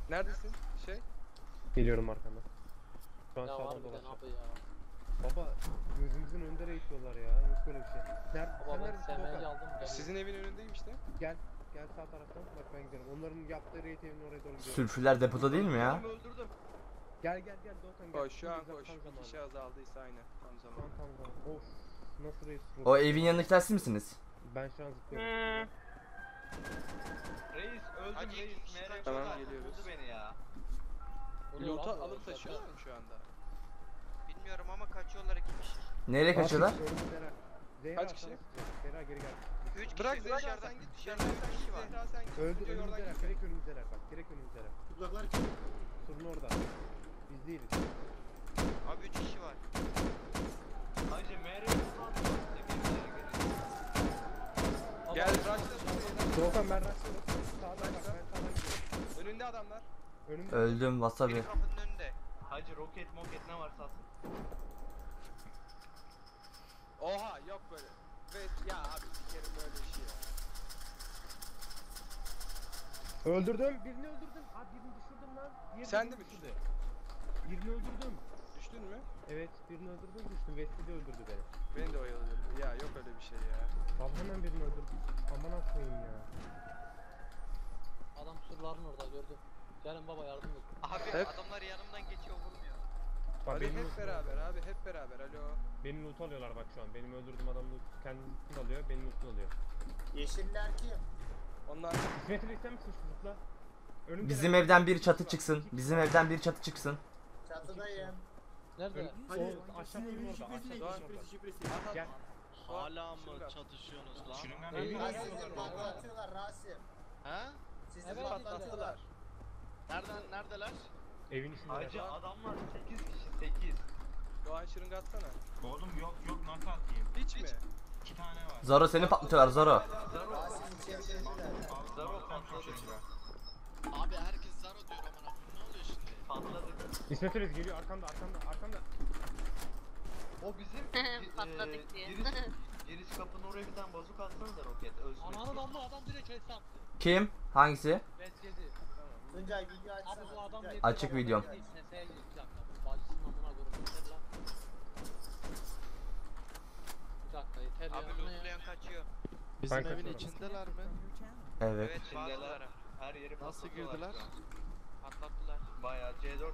Neredesin? Geliyorum arkandan. Şu an Ya var sağdan bir de ne dolaşacağım. yapıyor ya? Baba gözümüzün önünde raid diyorlar ya. Yok böyle bir şey. Nerede? Baba Sen ben neredesin SMG Doğukan? aldım. Sizin evin önündeyim işte. Gel. Gel sağ taraftan. Bak ben gidiyorum. Onların yaptığı raid evinin oraya doğru gidiyorum. Sülfürler depoda değil mi ya? Öldürdüm. Gel Doğukan gel. Koş şu an Şimdi koş. tam Bir zamanı. kişi azaldıysa aynı. Tam Şu zaman. an tam zamanı. Of. Nasıl raid? O evin yanındakiler siz misiniz? Ben şu an zıplıyorum. Reis öldüm reis. Meğer Tamam, çok geliyoruz. buldu beni ya. Loot'u alıp taşıyorlar mı şu anda? Bilmiyorum ama kaçıyorlar 2 kişi. Nereye kaçıyorlar? Zehra Kaç kişi? Zehra geri gel. 3 kişi Bırak Zehra dışarıda. sen git. Dışarıda 3 kişi var. Zehra sen git. Öldü Videoyu oradan önümüzdeler. gitme. Direkt önümüzdeler bak. Direkt önümüzdeler. Tuzaklar kim? Surun orada. Biz değiliz. Abi 3 kişi var. Hacı meğer Gel rush'la. Doğukan ben rastladım. Sağdan bak. Ben sağdan gidiyorum. Önünde adamlar. Önümde. Öldüm Biri wasabi. kapının önünde. Hacı roket moket ne varsa atın. Oha yok böyle. Ve ya abi sikerim böyle bir şey ya. Öldürdüm. Birini öldürdüm. Abi birini düşürdüm lan. Diğeri Sen birini de mi düşürdü. Birini öldürdüm. Düştün mü? Evet birini öldürdüm düştüm. Wesley de öldürdü beni. Beni de oyalıyor. Ya yok öyle bir şey ya. Abi hemen birini öldürdüm. Aman atmayayım ya. Adam surların orada gördüm. Gelin baba yardım et. Abi Hep- adamlar yanımdan geçiyor vurmuyor. Bak Hadi benim hep loot- beraber abi hep beraber alo. Benim loot alıyorlar bak şu an. Benim öldürdüğüm adam loot kendisini alıyor. Benim loot'unu alıyor. Yeşiller kim? Onlar İsmet'in ister misin şu loot'la? Önümde Bizim evden bir çatı çıksın. Bizim evden bir çatı çıksın. Çatıdayım. Nerede? Hadi. O aşağı orada. Şifresi Aşağı ne? orada. Şifresi. Gel. Hala mı Şırınga. çatışıyorsunuz lan? Rasim'i patlatıyorlar Rasim. He? Sizi Evet, patlatıyorlar. Neredeler? Evin içinde. Hacı adamlar 8 kişi 8. Doğan şırınga atsana. Oğlum yok nasıl atayım? Hiç mi? 2 tane var. Zoro seni patlatıyorlar Zoro. Rasim içeri girdiler. Zaro Çok patladı. şaşırıyor. Abi herkes zaro diyor amına koyayım. Ne oluyor şimdi? Patladık. İsmet Reis geliyor arkamda. O bizim Patladık diye. giriş kapının oraya bir tane bozuk atsanıza roket. Ananın amma adam direkt HS attı. Kim? Hangisi? Besledi. Tuncay video açsana. Abi bu adam Tuncay. dedi. Açık baba, videom. ben dedi, SS'ye girdi bir dakika. Bacısının amına koyayım. Yeter lan. Bir dakika yeter ya. Abi Bu ne ya? lootlayan kaçıyor. Bizim Ben evin kaçıyorum. içindeler mi? Evet. Evet bazıları. Her yeri Nasıl patlatıyorlar girdiler? şu an. Patlattılar. Bayağı C4.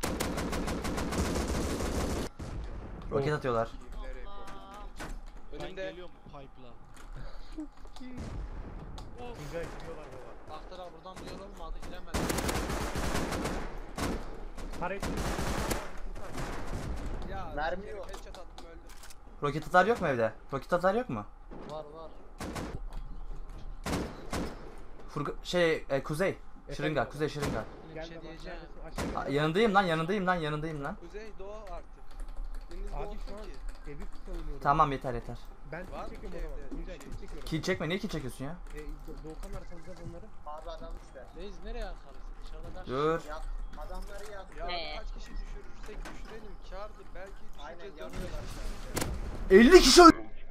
Roket atıyorlar. Keyifler yapıyor. Ben Önümde. geliyorum pipe'la. Güzel gidiyorlar baba. Baktılar buradan bir yol olmadı giremedim. Para ettim. Ya Mermi sikerim, yok. headshot attım öldüm. Roket atar yok mu evde? Roket atar yok mu? Var. Kuzey. Şırınga, Efendim Kuzey Şırınga. Bir Gel şey baba, diyeceğim. neredesin? Aşağı gel. Yanındayım lan. Kuzey doğu artık. Deniz Abi doğu şu an ki. evi savunuyorum. Tamam yeter. Ben Var mı kill çekiyorum o ki zaman. evde Tuncay bir kill şey? çekiyorum. Kill çekme. Niye kill çekiyorsun ya? Doğukan arkamızda bunları. Abi adam düştü. Reis nereye yakalısın? Dışarıda kaç Dur. Yak. Adamları yak. Ya Ne? kaç kişi düşürürsek düşürelim kârdır. Belki Aynen, düşüreceğiz yanıyorlar. 50 kişi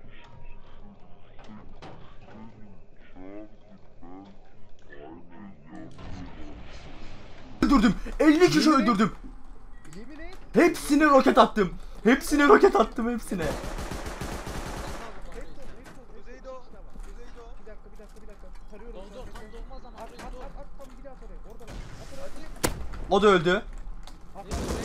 öldürdüm. 50 kişi öldürdüm. Yemin et. Hepsine roket attım. Hepsine. Kuzeydoğu. Kuzeydoğu. Kuzeydoğu. Bir dakika. Tarıyorum. Doldu tam dolmaz ama. At tam bir daha tarayın. Orada bak. At. O da öldü. At.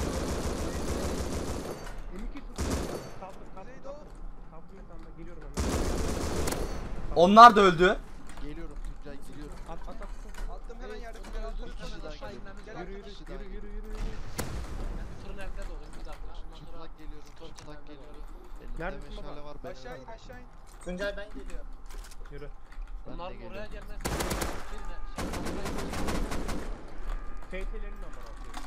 M2 tut. Kuzeydoğu. Kalkıyor tam da geliyorum hemen. Onlar da öldü. Geliyorum Tuncay geliyorum. At. Attım hemen yerde. Öldürürsen Öldürürsen aşağı aşağı inmemiz Gel lazım. arkadaşlar. Yürü. Ben fırın evde doğdum bir dakika. Şundan sonra Çıplak geliyorum. Çıplak geliyorum. Elimde Neredesin meşale baba? var benim. Aşağı in aşağı in. Tuncay ben geliyorum. Yürü. Ben de bunlar oraya geliyorum. gelmez. Birine. FT'lerin ama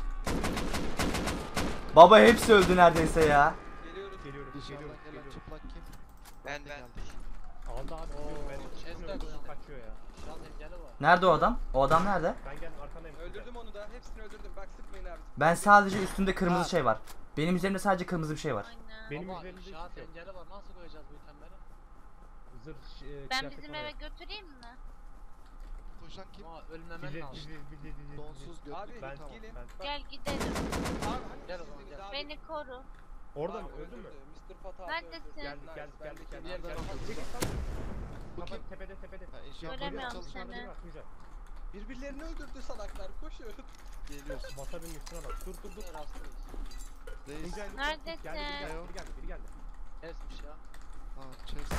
Baba hepsi öldü neredeyse ya. Geliyoruz. Geliyorum. Dışarıdan gelen çıplak kim? Ben. Aldı abi. Ben Chest'e koyalım. kaçıyor ya. Şu an engeli var. Nerede o adam? O adam nerede? Ben geldim arkandayım. Öldürdüm onu da. Hepsini öldürdüm. Bak sıkmayın abi. Ben sadece üstünde kırmızı şey var. Benim üzerimde sadece kırmızı bir şey var. Aynen. Benim Baba üzerimde inşaat hiç yok. engeli var. Nasıl koyacağız bu itemleri? Zırh Ben kıyafet bizim var ya. eve götüreyim mi? koşan kim? Ama ölmemen Bizi lazım. Donsuz götlü. Abi Tamam. gelin. Ben- Bak, Gel gidelim. abi hani Gel o zaman, sizdiniz gel. abi. Beni koru. Orada Aa, mı? Öldün mü? öldürdü. Mr. Fatih abi Neredesin? öldürdü. Geldik Nice, geldik ben de geldik kendim- geldik. yerden geldik. aldım. Çekil tam. Bu Tamam kim? tepede tepede. Ha, inşaat Göremiyorum çalışan seni. biri var. Güzel. Birbirlerini öldürdü salaklar. Koşuyor. Geliyorsun. Basabinin üstüne bak. Dur dur dur. Rastlayız. Reis. Tuncay lütfen. Neredesin? Geldi biri geldi biri geldi. Kesmiş ya. Ha chest.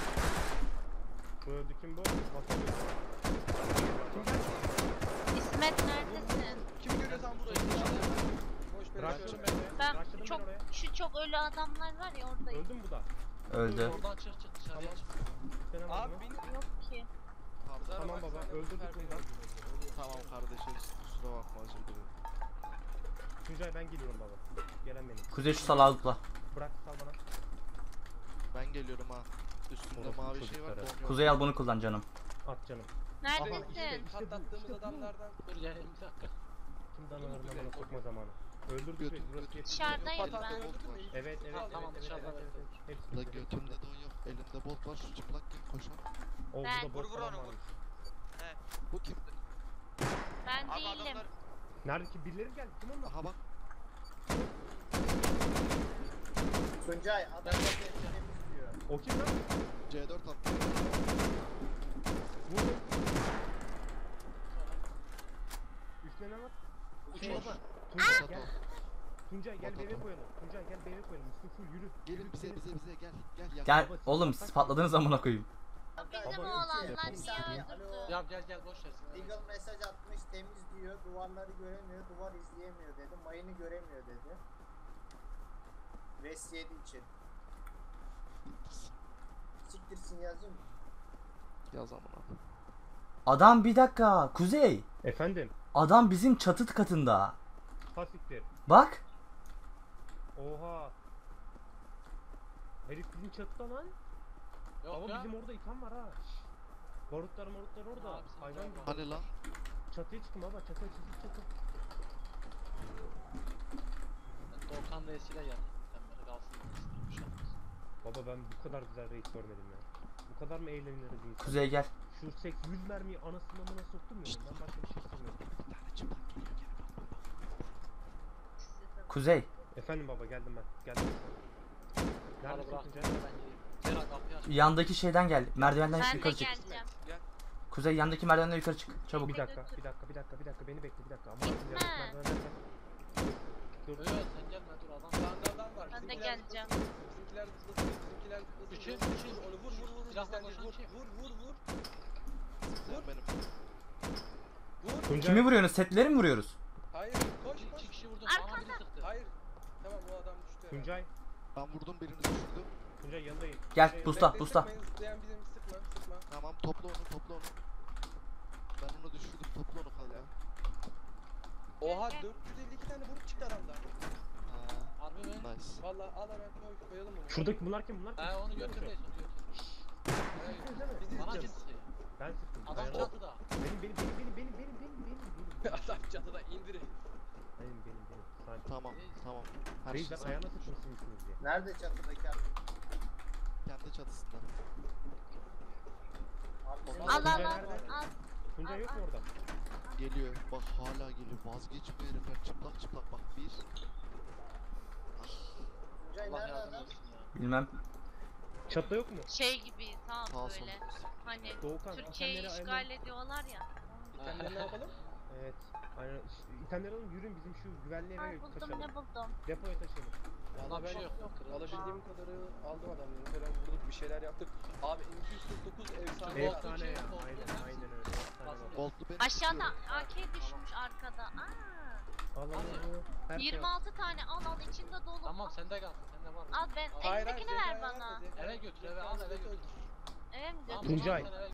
Bu öldü kim bu? Basabın. Kim geldi? İsmet neredesin? Kim görüyorsan burayı. Boş beleş Bıraktım ölme. Ben Başladım ben çok oraya. çok ölü adamlar var ya oradayım. Öldü mü bu da? Öldü. Oradan çık dışarıya çık. Üstlene var Abi mı? benim Yok ki. Tamam baba öldürdük bundan. Tamam kardeşim kusura bakma özür dilerim. Tuncay ben geliyorum baba. Gelen benim. Kuzey şu salağı tutla. Bırak sal bana. Ben geliyorum ha. Üstünde Orası mavi şey var. çocuklara. don yok. Kuzey al bunu kullan canım. At canım. Neredesin? işte bu, patlattığımız işte bu. adamlardan Dur gel bir dakika. Kim danalarına bana sokma zamanı. Öldürdük Götür, biz burası götür. yetişti. Dışarıdayım Fatih ben. abi öldürdü mü? Evet evet Tamam, evet tamam, evet dışarıda evet evet. Hepsi La bizde. götümde don yok. Elimde bot var. Şu çıplak kim koşan? O Ben. burada boş Vur, vur falan onu, vur. varmış. Bu kim? Ben Abi değilim. adamlar Nerede ki birileri mi geldi? Kim onlar? Aha bak. Tuncay adam temiz diyor. O kim lan? C4 attı. Vurdum. Üstüne ne var? Şey baba. Tuncay gel. Tuncay gel Bak, BV bak. koyalım. Tuncay gel BV koyalım. Üstü full yürü. Gelin Yürü, bize gidelim. bize gel. Gel Gel Baba, oğlum siz siz patladınız amına koyayım. Bizim Baba, oğlanlar Bir niye saniye, öldürdü? alo. Ya gel boş ver sen. Eagle mesaj atmış temiz diyor. Duvarları göremiyor. Duvar izleyemiyor dedi. Mayını göremiyor dedi. Res 7 için. Siktirsin yazayım mı? Yaz amına. Adam bir dakika. Kuzey. Efendim. Adam bizim çatı katında. Pasiktir. Bak. Oha. Herif bizim çatıda lan. Yok Ama ya. bizim orada item var ha. Barutlar orada. Abi sen Hayvan gel gibi. bak. Hani lan? Çatıya çıkın baba çatı. Doğukan reisiyle gel. Sen böyle kalsın. Bir şey olmaz. Baba ben bu kadar güzel raid görmedim ya. Bu kadar mı eğleniriz insan? Kuzey gel. Şu 100 mermiyi anasını amına soktum ya. Ben başka bir şey istemiyorum. Bir tane çıplak geliyor geri bak. Kuzey. Efendim baba geldim ben. Geldim. Hadi Neredesin bırak. Tuncay? Ben geleyim. Ceren kapıyı aç. Yandaki şeyden gel. Merdivenden Ben de yukarı çık. geleceğim. Kuzey yandaki merdivenden yukarı çık. Çabuk. Bir dakika beni bekle bir dakika. Ama Gitme. Dur. Yok sen gelme dur adam. Sağında adam var. Ben de Bizimkiler geleceğim. zıplasın. Bizimkiler zıplasın. Bizimkiler zıplasın. Üçün, Vur, üçün. Onu vur. Silahla Bizden koşan vur. kim? Vur. Sen benim. Vur. Tuncay. Kimi vuruyorsunuz? Setleri mi vuruyoruz? Hayır. Koş. İki kişi vurdum. Arkada. Bana biri sıktı. Hayır. Tamam o adam düştü. Tuncay. Ben vurdum birini düşürdüm. Tuncay yanındayım. Gel, Tuncay, boost. Usta, Bekle, usta. sıkmayın, zıplayan bizim sıkma. Tamam topla onu. Ben onu düşürdüm topla onu kalıyor. Oha Gel. 452 tane vurup çıktı adamdan. Harbi mi? Nice. Valla al hemen koyalım onu. Şuradaki bunlar kim? Bunlar kim? He onu Kim götür şu? reis onu götür. Siz değil mi? Bizi Bana kim izliyoruz. sıkıyor? Ben sıktım. Adam Ayağına- çatıda. Benim. Adam çatıda indirin. Benim. Sakin. Tamam. Her Reis şey ben sen ayağına sıkmışsınız diye. Nerede çatıdaki adam? kendi çatısında. Abi, Al Tuncay al nerede? al. Tuncay yok mu orada? Geliyor. Bak hala geliyor. Vazgeçmiyor herifler. Çıplak bak. Bir. Tuncay Allah nerede yardım adam? etsin ya. Bilmem. Çatıda yok mu? Şey gibi tam Sağ sol. böyle. Hani Doğukan, Türkiye'yi itemleri işgal ediyorlar ya. İtemleri ne yapalım? Evet. Aynen. İtemleri alın yürüyün bizim şu güvenli eve Ay buldum taşıyalım. ne buldum. Depoya taşıyalım. Valla bir ben şey yok. alabildiğim kadarı aldım adamları. Falan vurduk bir şeyler yaptık. Abi M249 efsane. Evet. Efsane ya. Aynen öyle. Efsane bak. Boltlu beni Aşağıda tutuyor. AK düşmüş arkada. Aa. Al al al. Her şey al. 26 tane al içinde dolu. Tamam sende kalsın. Sende var mı? Al ben Hayır, elindekini hayır, ver Zehra'ya bana. verme, Zehra'ya Eve götür, verme. eve al, eve götür. Eve mi Tamam, götüreyim? Tuncay. sen eve